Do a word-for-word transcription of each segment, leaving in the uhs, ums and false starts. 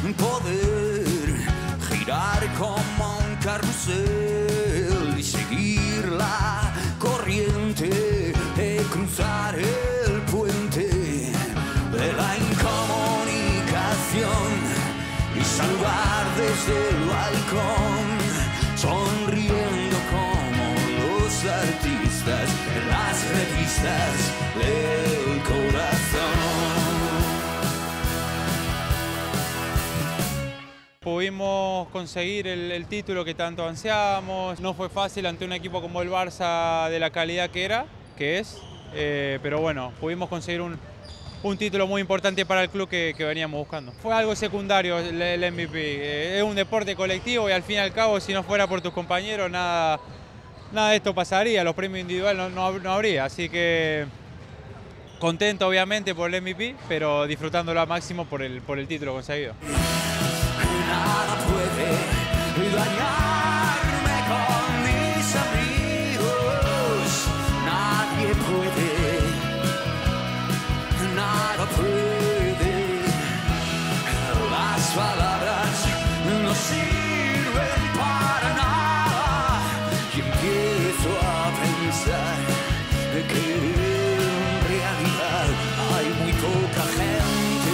poder girar como un carrusel y seguir la corriente de cruzar el puente de la incomunicación y saludar desde el balcón, sonriendo como los artistas en las revistas del corazón. Pudimos conseguir el, el título que tanto ansiábamos. No fue fácil ante un equipo como el Barça de la calidad que era, que es, eh, pero bueno, pudimos conseguir un, un título muy importante para el club que, que veníamos buscando. Fue algo secundario el, el M V P. Eh, es un deporte colectivo y al fin y al cabo, si no fuera por tus compañeros, nada, nada de esto pasaría. Los premios individuales no, no, no habría, así que contento obviamente por el M V P, pero disfrutándolo al máximo por el, por el título conseguido. Nada puede dañarme con mis amigos, nadie puede, nada puede, las palabras no sirven para nada y empiezo a pensar que en realidad hay muy poca gente.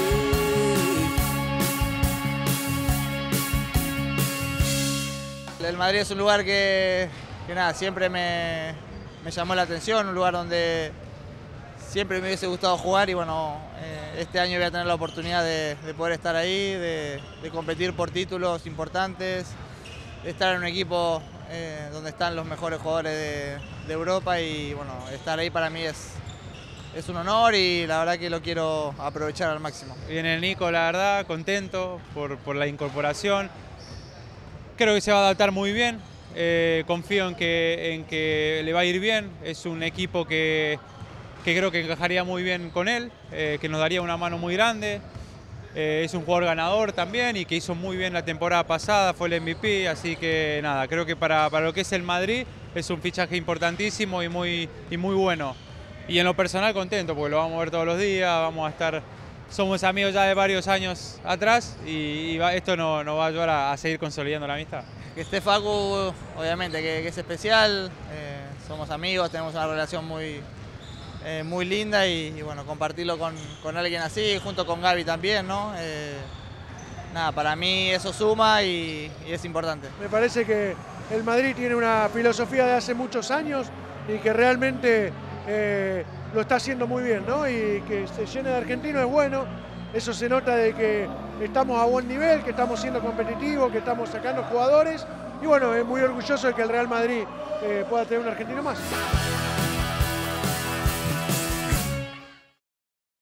El Madrid es un lugar que, que nada, siempre me, me llamó la atención, un lugar donde siempre me hubiese gustado jugar y bueno, eh, este año voy a tener la oportunidad de, de poder estar ahí, de, de competir por títulos importantes, de estar en un equipo eh, donde están los mejores jugadores de, de Europa y bueno, estar ahí para mí es, es un honor y la verdad que lo quiero aprovechar al máximo. Viene el Nico, la verdad, contento por, por la incorporación. Creo que se va a adaptar muy bien, eh, confío en que, en que le va a ir bien, es un equipo que, que creo que encajaría muy bien con él, eh, que nos daría una mano muy grande, eh, es un jugador ganador también y que hizo muy bien la temporada pasada, fue el M V P, así que nada, creo que para, para lo que es el Madrid es un fichaje importantísimo y muy, y muy bueno. Y en lo personal contento porque lo vamos a ver todos los días, vamos a estar... Somos amigos ya de varios años atrás y, y va, esto nos no va a ayudar a, a seguir consolidando la amistad. Que esté Facu, obviamente que, que es especial, eh, somos amigos, tenemos una relación muy, eh, muy linda y, y bueno, compartirlo con, con alguien así, junto con Gaby también, ¿no? Eh, nada, para mí eso suma y, y es importante. Me parece que el Madrid tiene una filosofía de hace muchos años y que realmente... Eh, lo está haciendo muy bien, ¿no? Y que se llene de argentinos es bueno, eso se nota de que estamos a buen nivel, que estamos siendo competitivos, que estamos sacando jugadores y bueno, es muy orgulloso de que el Real Madrid eh, pueda tener un argentino más.